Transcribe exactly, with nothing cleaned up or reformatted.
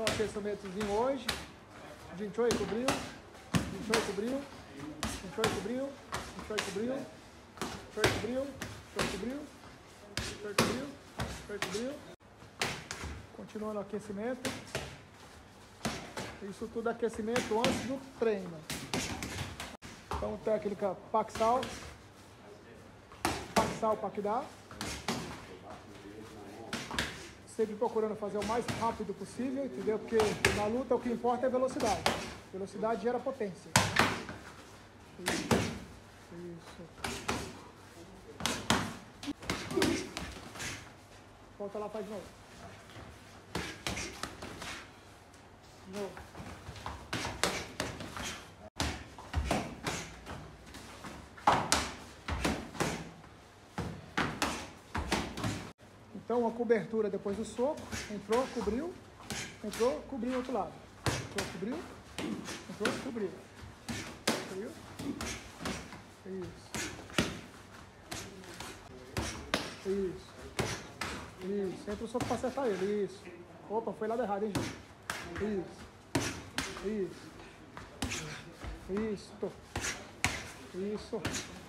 Só aquecimentozinho hoje. vinte e oito cobriu. vinte e oito cobriu. vinte e oito cobriu. vinte e oito cobriu. vinte e oito cobriu. vinte e oito cobriu. vinte e oito cobriu. vinte e oito cobriu. Continuando o aquecimento. Isso tudo é aquecimento antes do treino. Então, técnica Paxal. Paxal Paquidá. Sempre procurando fazer o mais rápido possível, entendeu? Porque na luta o que importa é velocidade. Velocidade gera potência. Isso. Isso. Volta lá, faz de novo. De novo. Então, a cobertura depois do soco, entrou, cobriu, entrou, cobriu o outro lado. Entrou, cobriu, entrou, cobriu. Cobriu. Isso. Isso. Isso. Entra o soco para acertar ele. Isso. Opa, foi lado errado, hein, gente? Isso. Isso. Isso. Isso.